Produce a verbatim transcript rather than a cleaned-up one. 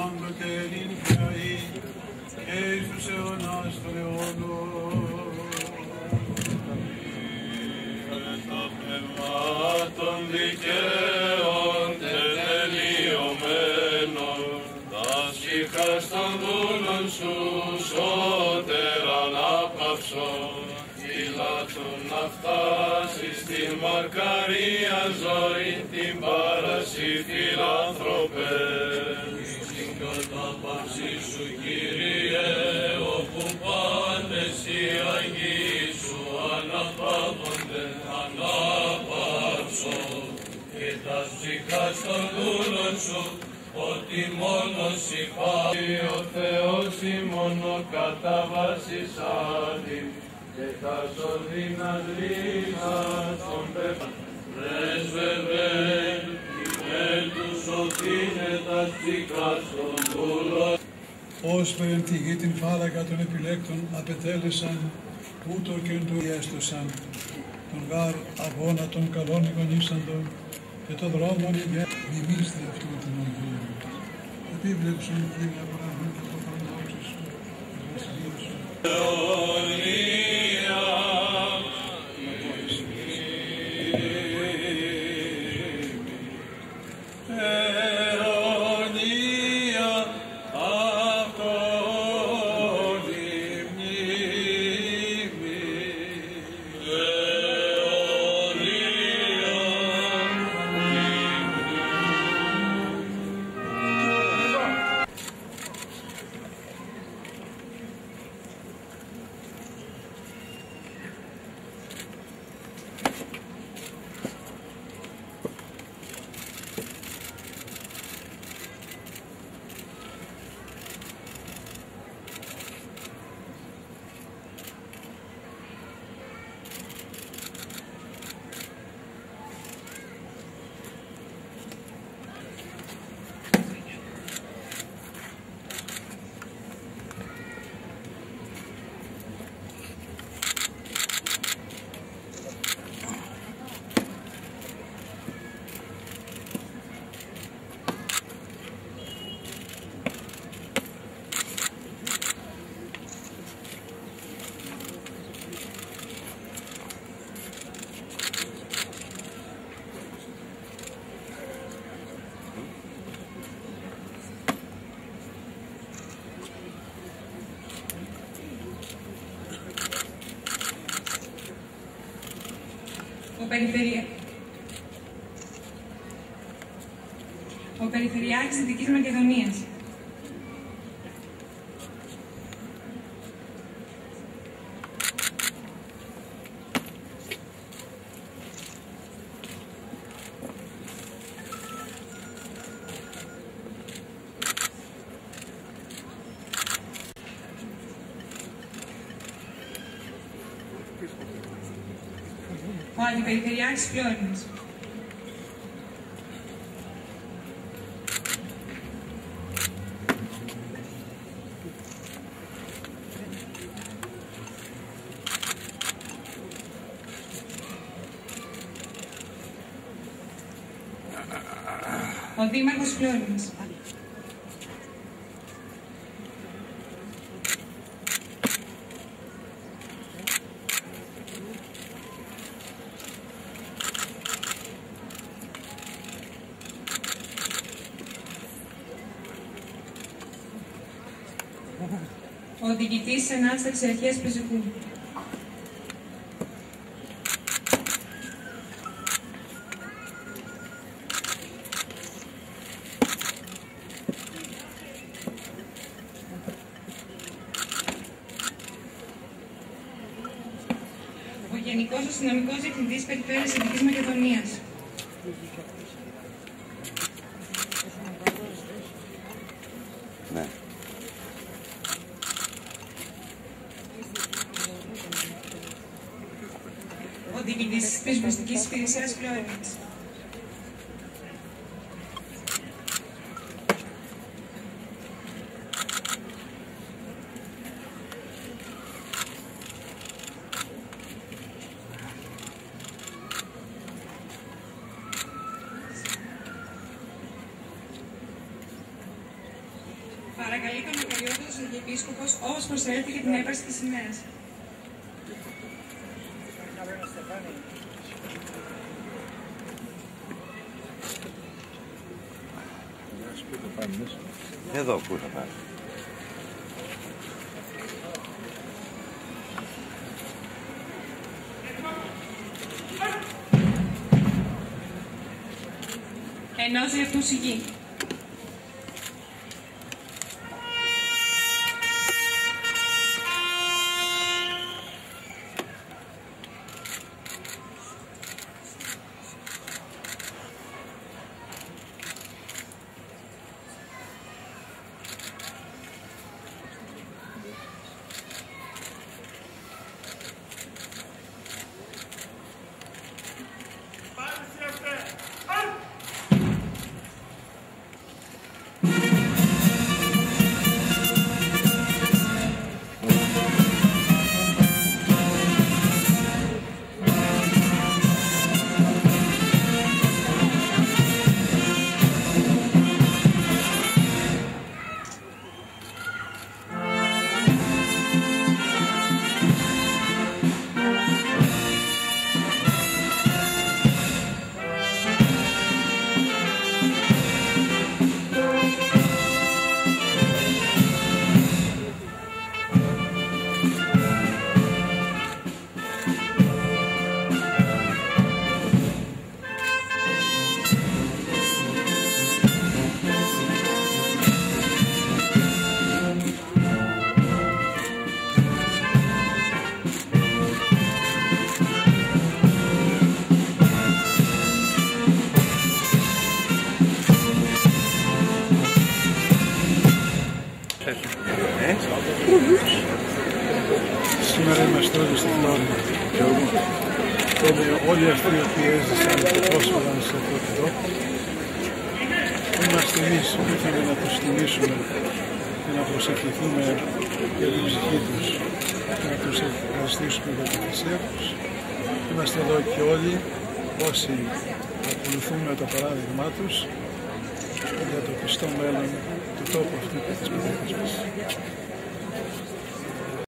πάντο και νυφιαή, και εις τους αιώνας των αιώνων. Το πνεύμα των δικαίων τελειωμένων, τας ψυχάς των δούλων σου σώτερα ανάπαυσον, φυλάττουν να φτάσεις στην μακαρία ζωή, την παρασύ φιλάνθρωπε. Στην κατάπαυση σου, Κύριε, όπου πάντες οι Αγίοι σου αναπαύονται, ανάπαυσον και τας ψυχάς των δούλων σου, ότι μόνος υπάρχει ο Θεός ημώνο κατά βάσης άδειν, και τα σωδίνας λίμνας των πέφτων. Πρέσβευεν, υπέρ τους σωθήνε τας ψυχάς των δούλων. Ως περιν τη γη την φάραγα των επιλέκτων απετέλεσαν, ούτω και εν του ιέστοσαν, τον γάρ αγώνα των καλών εικονίσαντων, και το δρόμο ηγέ, μιμήστε αυτού την ομιλία. Επίβλεψον, Κύριε, Αβραάμ, και το φανόξι σου, τη βασιλεία σου. Ο, περιφερεια... ο Περιφερειάρχης της Δυτικής Μακεδονίας. Ο Αντιπεριφερειάρχης Φλόρινας. Ο Δήμαρχος Φλόρινας. Ο διοικητής της Ενάτης Ταξιαρχίας Πεζικού. Ο Γενικός Αστυνομικός Διευθυντής Περιφέρειας Δυτικής Μακεδονίας. Ναι. Ο διοικητής της Πυροσβεστικής Υπηρεσίας Φλόρινας. Παρακαλεί τον Μακαριώτατος Αρχιεπίσκοπος, όπως προσφέρεται για την έπαρση της σημαίας. Εδώ πού θα πάει. Ενός λεπτού σιγή. Σήμερα είμαστε όλοι στη Φλόριντα. Όλοι αυτοί οι οποίοι έζησαν και πρόσφεραν σε αυτόν τον τόπο. Είμαστε εμείς που ήθελαμε να τους τιμήσουμε και να προσευχηθούμε για την ψυχή τους και να τους ευχαριστήσουμε για την θυσία τους. Είμαστε εδώ και όλοι όσοι ακολουθούμε το παράδειγμά τους για το πιστό μέλλον του τόπου αυτού και της πατρίδας μας.